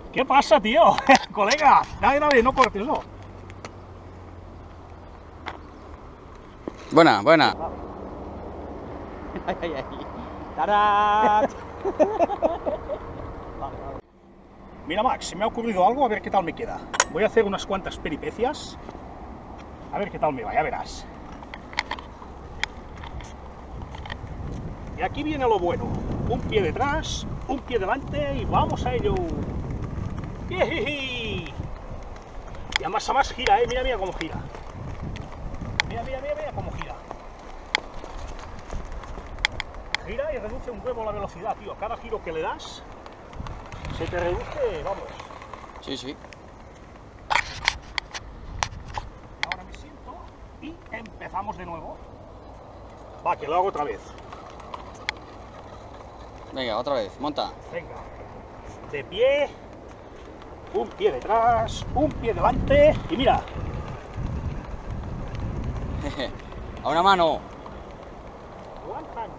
¿Qué pasa, tío? Colega, dale, no cortes, no. Buena, buena. Ay. ¡Tarán! Mira, Max, se me ha ocurrido algo, a ver qué tal me queda. Voy a hacer unas cuantas peripecias. A ver qué tal me va, ya verás. Y aquí viene lo bueno. Un pie detrás, un pie delante y vamos a ello. ¡Jejeje! Y además gira, mira cómo gira. Mira cómo gira. Gira y reduce un huevo la velocidad, tío. Cada giro que le das, se te reduce, vamos. Sí. Ahora me siento y empezamos de nuevo. Va, que lo hago otra vez. Venga, otra vez, monta. Venga. De pie. Un pie detrás, un pie delante y mira. A una mano. Aguantan.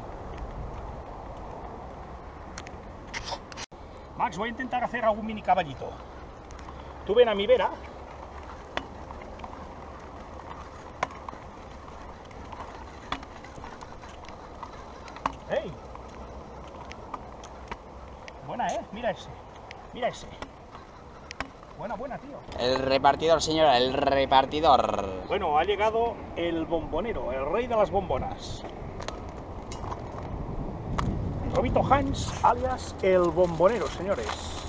Max, voy a intentar hacer algún mini caballito. Tú ven a mi vera. ¡Hey! Buena, Mira ese. Mira ese. Buena, tío. El repartidor, señora, el repartidor. Bueno, ha llegado el bombonero, el rey de las bombonas. Robito Hans, alias el bombonero, señores.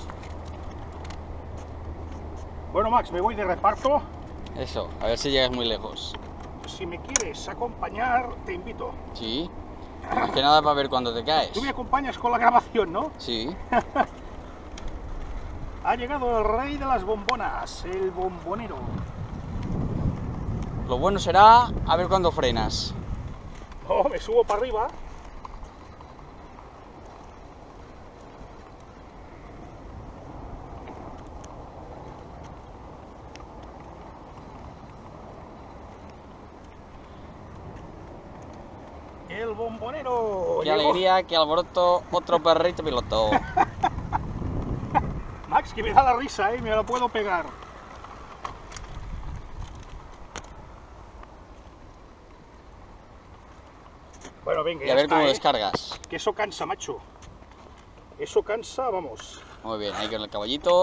Bueno, Max, me voy de reparto. Eso, a ver si llegas muy lejos. Si me quieres acompañar, te invito. Sí. Más que nada para ver cuándo te caes. Tú me acompañas con la grabación, ¿no? Sí. Ha llegado el rey de las bombonas, el bombonero. Lo bueno será a ver cuándo frenas. Oh, me subo para arriba. El bombonero. Qué llegó. alegría, qué alboroto, otro perrito piloto. Max, que me da la risa, me la puedo pegar. Bueno, venga, Y a ver está, cómo descargas. Que eso cansa, macho. Eso cansa, vamos. Muy bien, ahí con el caballito.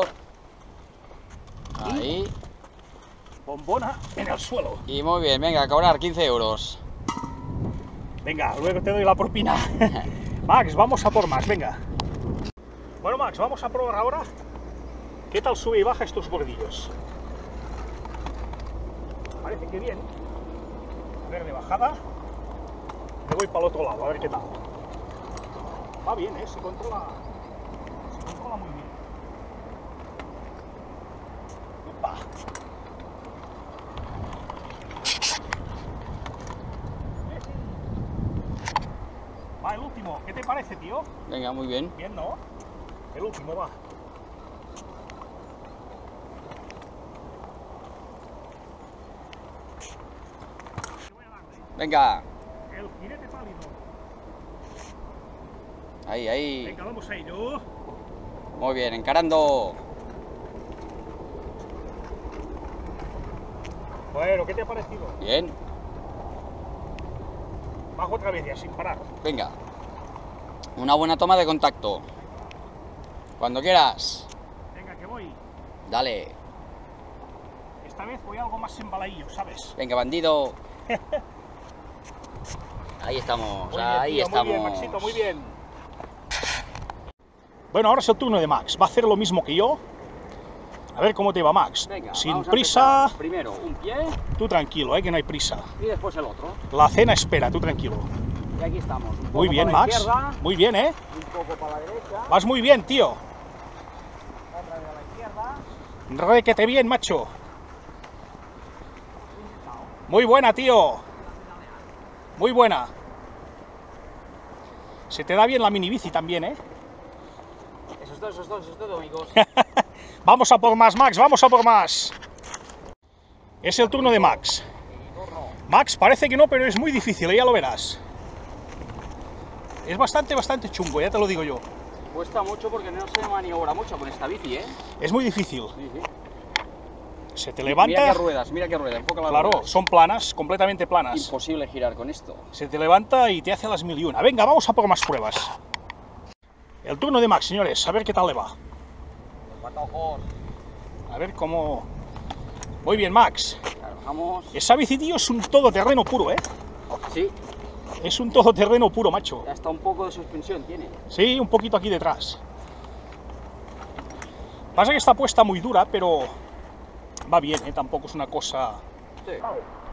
Ahí. Bombona en el suelo. Y muy bien, venga, a cobrar 15 euros. Venga, luego te doy la propina. Max, vamos a por más, venga. Bueno, Max, vamos a probar ahora. ¿Qué tal sube y baja estos bordillos? Parece que bien. A ver, de bajada. Me voy para el otro lado, a ver qué tal. Va bien, se controla muy bien. Upa. Va, el último. ¿Qué te parece, tío? Venga, muy bien. Bien, ¿no? El último, va. Venga. El jinete pálido. Ahí. Venga, vamos a ello. Muy bien, encarando. Bueno, ¿qué te ha parecido? Bien. Bajo otra vez ya, sin parar. Venga. Una buena toma de contacto. Cuando quieras. Venga, que voy. Dale. Esta vez voy algo más embaladillo, ¿sabes? Venga, bandido. Ahí estamos, Muy bien, ahí tío, estamos. Muy bien, Maxito, muy bien. Bueno, ahora es el turno de Max. Va a hacer lo mismo que yo. A ver cómo te va, Max. Venga, sin vamos a prisa. empezar. Primero un pie Tú tranquilo, que no hay prisa. y después el otro. La cena espera, tú tranquilo. Y aquí estamos. Un poco Muy bien, para la Max. izquierda, Muy bien, un poco para la derecha. Vas muy bien, tío. Otra vez a la izquierda. Requete bien, macho. Muy buena, tío. Muy buena. Se te da bien la mini bici también, Eso es todo, amigos. Vamos a por más, Max, vamos a por más. Es el turno de Max. Max, parece que no, pero es muy difícil, ya lo verás. Es bastante chungo, ya te lo digo yo. Cuesta mucho porque no se maniobra mucho con esta bici, ¿eh? Es muy difícil. Sí, sí. Se te Mira levanta... qué ruedas, enfoca las Claro, ruedas. son planas, completamente planas. Imposible girar con esto. Se te levanta y te hace las 1001. Venga, vamos a por más pruebas. El turno de Max, señores, a ver qué tal le va. A ver cómo... Muy bien, Max. Trabajamos. Esa bici, tío, es un todoterreno puro, ¿eh? Sí, Es un todoterreno puro, macho. hasta un poco de suspensión tiene. Sí, un poquito aquí detrás. Pasa que está puesta muy dura, pero va bien, ¿eh? Tampoco es una cosa... Sí.